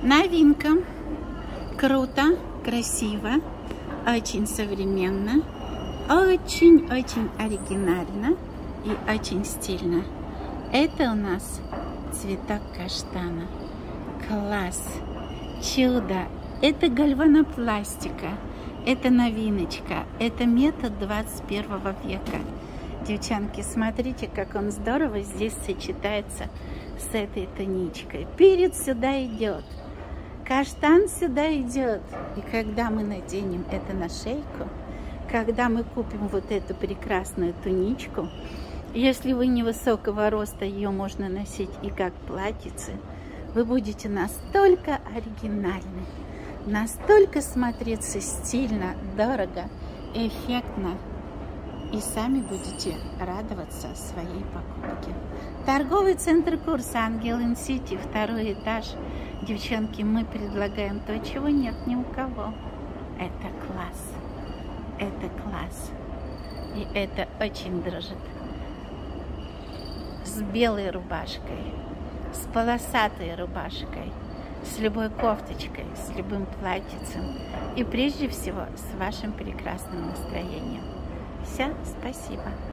Новинка. Круто, красиво, очень современно, очень-очень оригинально и очень стильно. Это у нас цветок каштана. Класс! Чудо! Это гальванопластика. Это новиночка. Это метод 21 века. Девчонки, смотрите, как он здорово здесь сочетается с этой туничкой. Перец сюда идет. Каштан сюда идет. И когда мы наденем это на шейку, когда мы купим вот эту прекрасную туничку, если вы невысокого роста, ее можно носить и как платьице, вы будете настолько оригинальны, настолько смотреться стильно, дорого, эффектно, и сами будете радоваться своей покупке. Торговый центр Курс Ангел Ин Сити, 2-й этаж. Девчонки, мы предлагаем то, чего нет ни у кого. Это класс. Это класс. И это очень дрожит. С белой рубашкой, с полосатой рубашкой, с любой кофточкой, с любым платьицем. И прежде всего с вашим прекрасным настроением. Все, спасибо.